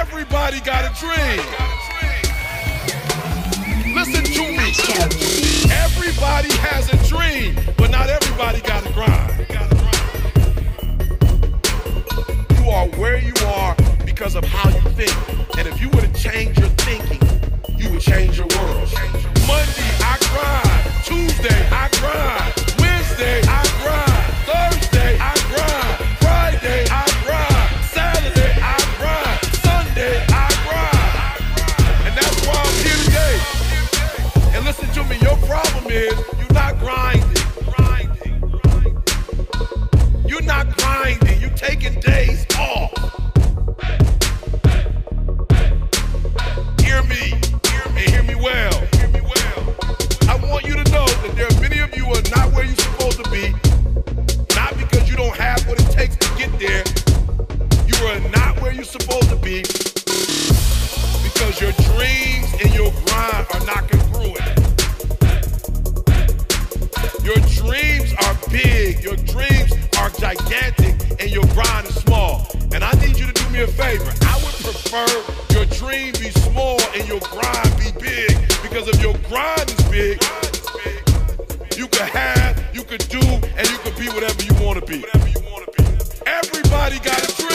Everybody got a dream. Listen to me. Everybody has a dream, but not everybody got a grind. You are where you are because of how you think. And if you were to change your thinking, you would change your world. Monday, I grind. Tuesday, I grind. Wednesday, I grind. Thursday, I grind. Friday, I grind. Saturday, I grind. Sunday, I grind. And that's why I'm here today. And listen to me, your problem is you're not grinding. You're not grinding. You're taking days off. Hear me, and hear me well. I want you to know that there are many of you who are not where you're supposed to be, not because you don't have what it takes to get there. You are not where you're supposed to be because your dreams and your grind are not congruent. Your dreams are big, your dreams are gigantic, and your grind is small. And I need you to do me a favor. I would prefer your dream be small and your grind be big, because if your grind is big, you can have, you can do, and you can be whatever you want to be. Everybody got a dream.